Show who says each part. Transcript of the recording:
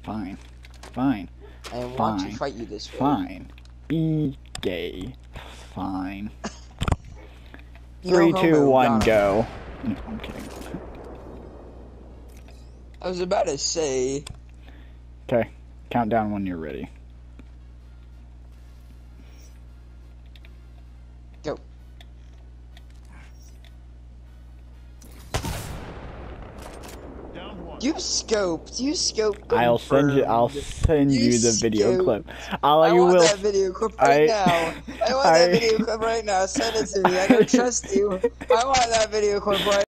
Speaker 1: Fine. Fine.
Speaker 2: I want to fight you this way.
Speaker 1: Fine. Be gay. Fine.
Speaker 2: No
Speaker 1: 3, 2,
Speaker 2: homo,
Speaker 1: 1,
Speaker 2: Donna.
Speaker 1: go. No, I'm kidding.
Speaker 2: I was about to say.
Speaker 1: Okay. Count down when you're ready.
Speaker 2: Go. You scoped.
Speaker 1: I'll send you the video clip.
Speaker 2: I want that video clip right now. I want that video clip right now. Send it to me. I don't trust you. I want that video clip right